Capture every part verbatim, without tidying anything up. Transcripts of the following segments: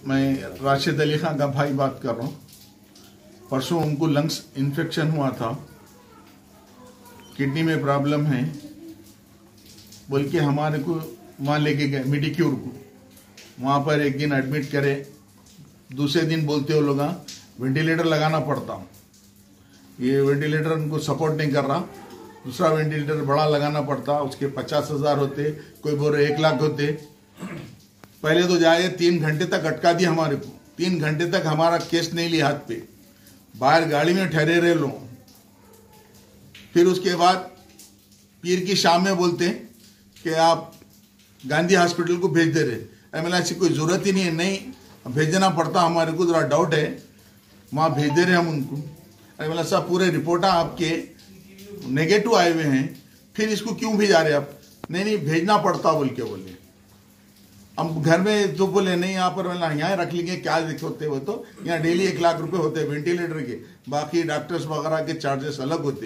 मैं राशिद अली खान का भाई बात कर रहा हूँ। परसों उनको लंग्स इन्फेक्शन हुआ था, किडनी में प्रॉब्लम है बोल के हमारे को वहाँ लेके गए मेडिक्योर को। वहाँ पर एक दिन एडमिट करे, दूसरे दिन बोलते हो लोग वेंटिलेटर लगाना पड़ता, ये वेंटिलेटर उनको सपोर्ट नहीं कर रहा, दूसरा वेंटिलेटर बड़ा लगाना पड़ता, उसके पचास हजार होते, कोई बोल रहे एक लाख होते। पहले तो जाए तीन घंटे तक अटका दिया हमारे को, तीन घंटे तक हमारा केस नहीं लिया हाथ पे, बाहर गाड़ी में ठहरे रहे लोग। फिर उसके बाद पीर की शाम में बोलते कि आप गांधी हॉस्पिटल को भेज दे रहे। मैंने ऐसी कोई जरूरत ही नहीं है, नहीं भेजना पड़ता, हमारे को जरा डाउट है, वहाँ भेज दे रहे हम उनको। अरे मतलब साहब पूरे रिपोर्ट आपके नेगेटिव आए हुए हैं, फिर इसको क्यों भेजा रहे आप? नहीं नहीं भेजना पड़ता बोल के बोले। हम घर में तो बोले नहीं, यहाँ पर मतलब यहाँ रख लेंगे, क्या दिक्कत होते वो तो यहाँ डेली एक लाख रुपए होते हैं वेंटिलेटर के, बाकी डॉक्टर्स वगैरह के चार्जेस अलग होते।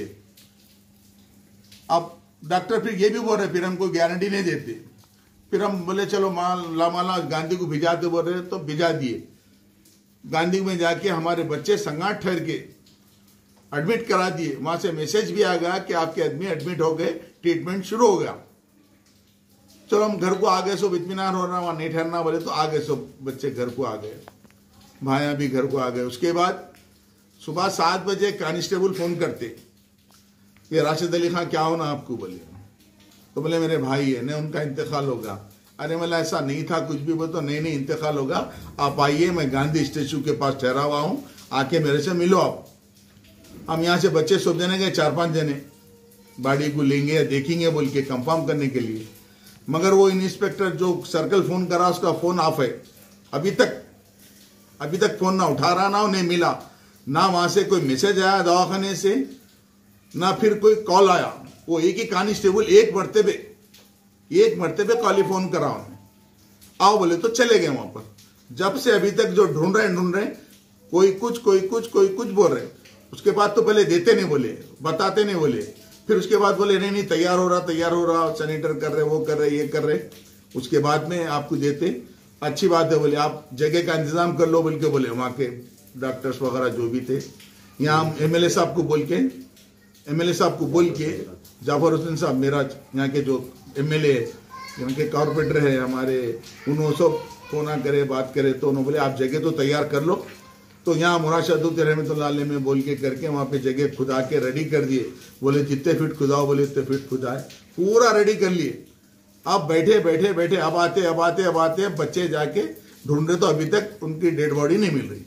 अब डॉक्टर फिर ये भी बोल रहे, फिर हमको गारंटी नहीं देते। फिर हम बोले चलो माला माला गांधी को भिजाते बोल रहे, तो भिजा दिए। गांधी में जाके हमारे बच्चे संगाट ठहर के एडमिट करा दिए। वहां से मैसेज भी आ गया कि आपके आदमी एडमिट हो गए, ट्रीटमेंट शुरू हो गया। चलो हम घर को आ गए, सब इत्मीनान हो रहा, वहां नहीं ठहरना बोले तो आ गए, सब बच्चे घर को आ गए, भाइयां भी घर को आ गए। उसके बाद सुबह सात बजे कांस्टेबल फोन करते, ये राशिद अली खान क्या होना आपको? बोले तो बोले मेरे भाई है, नहीं उनका इंतकाल होगा। अरे मतलब ऐसा नहीं था कुछ भी, बोले तो नहीं नहीं इंतकाल होगा, आप आइए, मैं गांधी स्टेचू के पास ठहरा हुआ हूँ, आके मेरे से मिलो आप। हम यहाँ से बच्चे सब जने गए, चार पांच जने बाड़ी को लेंगे या देखेंगे बोल के कंफर्म करने के लिए। मगर वो इंस्पेक्टर जो सर्कल फोन करा उसका फोन ऑफ है, अभी तक अभी तक फोन ना उठा रहा, ना नहीं मिला, ना वहां से कोई मैसेज आया दवाखाने से, ना फिर कोई कॉल आया। वो एक ही कांस्टेबल एक मरतबे एक मरतबे कॉल फोन करा उन्हें, आओ बोले तो चले गए वहां पर। जब से अभी तक जो ढूंढ रहे ढूंढ रहे, कोई कुछ कोई कुछ कोई कुछ बोल रहे। उसके बाद तो पहले देते नहीं बोले, बताते नहीं बोले, फिर उसके बाद बोले नहीं नहीं तैयार हो रहा तैयार हो रहा सैनिटर कर रहे, वो कर रहे, ये कर रहे। उसके बाद में आपको देते, अच्छी बात है बोले, आप जगह का इंतजाम कर लो बोल के बोले। वहां के डॉक्टर्स वगैरह जो भी थे, यहाँ एमएलए साहब को बोल के एमएलए साहब को बोल के जाफर हुसैन साहब मेरा यहाँ के जो एमएलए यहाँ के कॉर्पोरेटर है हमारे, उन्होंने सब फोन करे बात करे, तो उन्होंने बोले आप जगह तो तैयार कर लो। तो यहाँ मुराशद रहमतुल्लाह अलैह में बोल के करके वहाँ पे जगह खुदा के रेडी कर दिए। बोले जितने फीट खुदाओ, बोले इतने फीट खुदाए, पूरा रेडी कर लिए। अब बैठे बैठे बैठे अब आते अब आते अब आते बच्चे जाके ढूंढ रहे, तो अभी तक उनकी डेड बॉडी नहीं मिल रही।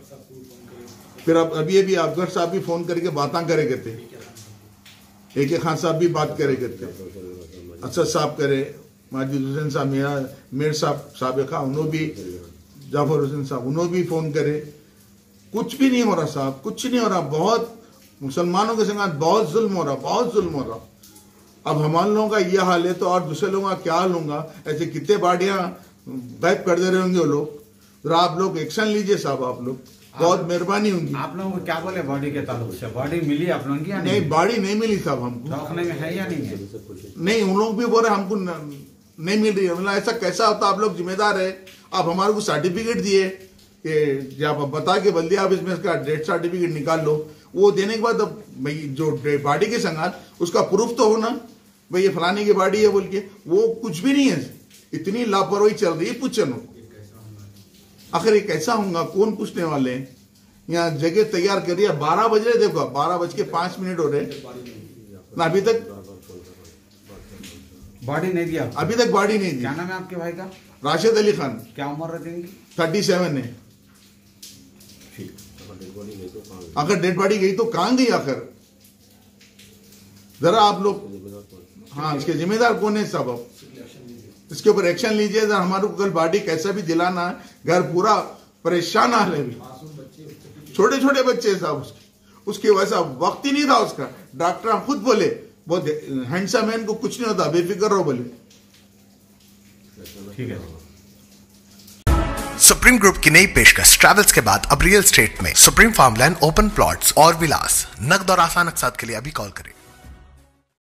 फिर अब अभी अभी अफगर साहब भी फोन करके बातें करे करते, ए के खान साहब भी बात करे करते, असद साहब करे, माजिद हुसैन साहब, मेरा मेर साहब साबिका, उन्होंने भी, जाफर हुसैन साहब उन्होंने भी फोन करे। कुछ भी नहीं हो रहा साहब, कुछ नहीं हो रहा। बहुत मुसलमानों के संग बहुत जुल्म हो रहा, बहुत जुल्म हो रहा। अब हमारे लोगों का यह हाल है तो और दूसरे लोगों का क्या हाल होगा? ऐसे कितने बाड़ियां बैक कर दे रहे होंगे वो लोग। आप लोग एक्शन लीजिए साहब, आप लोग बहुत मेहरबानी होंगी। आप लोगों को क्या बोले बॉडी के ताल्लुक से? बॉडी मिली आप लोगों की? नहीं बॉडी नहीं मिली साहब हमको। दवाखाने में है या नहीं है? नहीं, उन लोग भी बोल रहे हमको नहीं मिल रही है। मतलब ऐसा कैसा होता? आप लोग जिम्मेदार है, आप हमारे को सर्टिफिकेट दिए कि आप बता के बल्दी आप इसमें इसका डेथ सर्टिफिकेट निकाल लो। वो देने के बाद भाई जो बॉडी के संगात उसका प्रूफ तो होना, भाई ये फलाने की बॉडी है बोल के, वो कुछ भी नहीं है। इतनी लापरवाही चल रही है, पूछो आखिर ये कैसा होगा? कौन पूछने वाले हैं? यहाँ जगह तैयार करिए, बारह बज रहे, देखो बारह बज के पांच मिनट हो रहे ना, अभी तक बॉडी नहीं दिया, अभी तक बॉडी नहीं दी। क्या नाम है आपके भाई का? राशिद अली खान। क्या उम्र रहती है? थर्टी सेवन है। अगर डेड बॉडी गई तो कहां गई आखिर? जरा आप लोग, हाँ इसके जिम्मेदार कौन है साहब? आप इसके ऊपर एक्शन लीजिए। हमारे को कल बॉडी कैसा भी दिलाना है, घर पूरा परेशान हाल है, छोटे छोटे बच्चे साहब, उसके उसकी वजह से वक्त ही नहीं था उसका। डॉक्टर खुद बोले बहुत हैंडसम है, इनको कुछ नहीं होता, बेफिक्र रहो बोले। ठीक है। सुप्रीम ग्रुप की नई पेशकश ट्रैवल्स के बाद अब रियल स्टेट में सुप्रीम फार्मलैंड ओपन प्लॉट्स और विलास, नकद और आसान अकसाद के लिए अभी कॉल करें।